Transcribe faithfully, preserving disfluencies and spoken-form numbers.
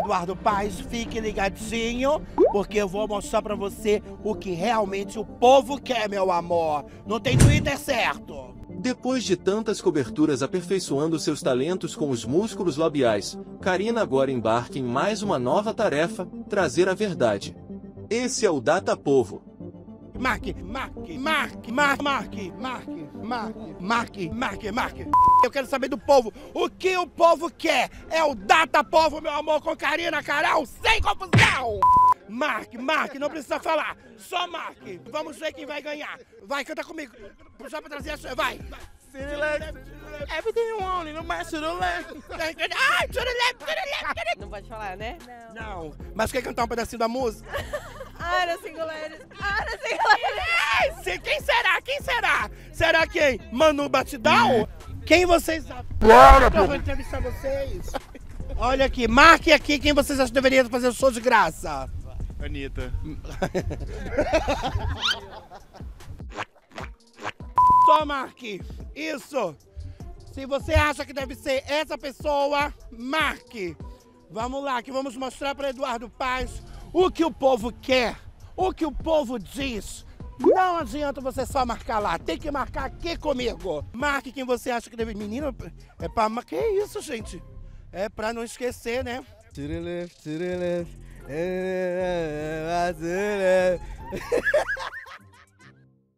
Eduardo Paes, fique ligadinho, porque eu vou mostrar pra você o que realmente o povo quer, meu amor. Não tem Twitter certo. Depois de tantas coberturas aperfeiçoando seus talentos com os músculos labiais, Karina agora embarca em mais uma nova tarefa, trazer a verdade. Esse é o Data Povo. Marque, marque, marque, marque, marque, marque, marque, marque, marque, marque. Eu quero saber do povo. O que o povo quer? É o Data Povo, meu amor, com Karina Carol, sem confusão. Marque, marque, não precisa falar. Só marque. Vamos ver quem vai ganhar. Vai, canta comigo. Só pra trazer a sua. Vai. City left, everything you want, no mais to the left. Ai, to the left, to the left, to the left. Não pode falar, né? Não. Não. Mas quer cantar um pedacinho da música? Ara Singulares, Ara Singulares. Ei, quem será? Quem será? Será quem? Manu Batidão? Quem vocês... Bora, Eu vou entrevistar vocês. Olha aqui, marque aqui quem vocês acham que deveria fazer o show de graça. Anitta. Só marque. Isso. Se você acha que deve ser essa pessoa, marque. Vamos lá, que vamos mostrar para Eduardo Paes o que o povo quer, o que o povo diz. Não adianta você só marcar lá, tem que marcar aqui comigo. Marque quem você acha que deve... Menina, é pra... Que isso, gente? É pra não esquecer, né? To the left, to the left, to the left.